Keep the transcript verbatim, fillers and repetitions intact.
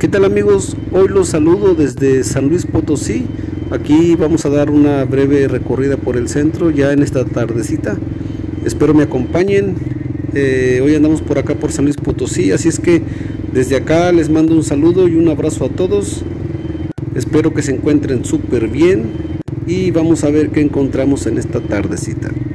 ¿Qué tal amigos? Hoy los saludo desde San Luis Potosí. Aquí vamos a dar una breve recorrida por el centro ya en esta tardecita. Espero me acompañen. Eh, hoy andamos por acá por San Luis Potosí, así es que desde acá les mando un saludo y un abrazo a todos. Espero que se encuentren súper bien y vamos a ver qué encontramos en esta tardecita.